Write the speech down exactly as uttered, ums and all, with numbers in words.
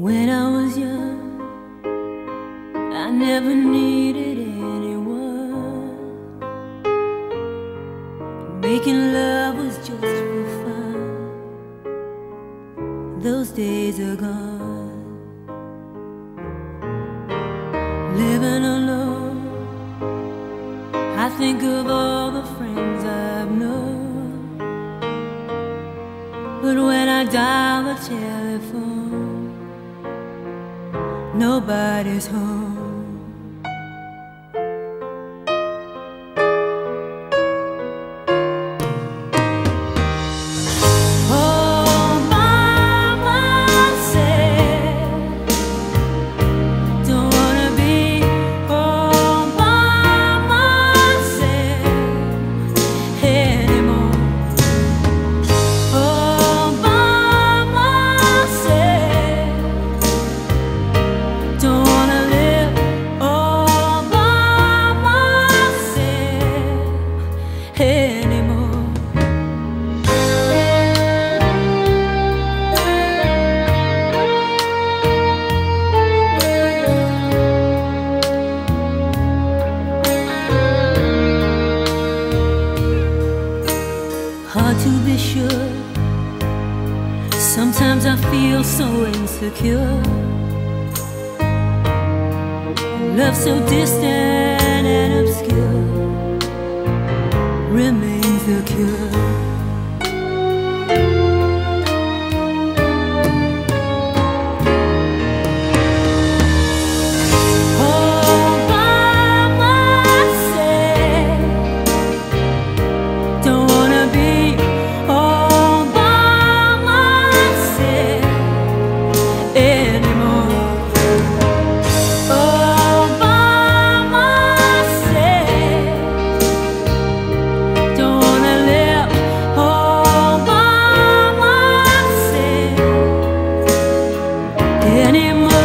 When I was young, I never needed anyone. Making love was just for fun. Those days are gone. Living alone, I think of all the friends I've known. But when I dial the telephone, nobody's home. All by myself, don't wanna be all by myself anymore. All by myself, don't wanna live all by myself anymore. Hard to be sure. Sometimes I feel so insecure. Love so distant and obscure remains the cure. All by myself, don't wanna be all by myself anymore. All by myself, don't wanna live all by myself anymore.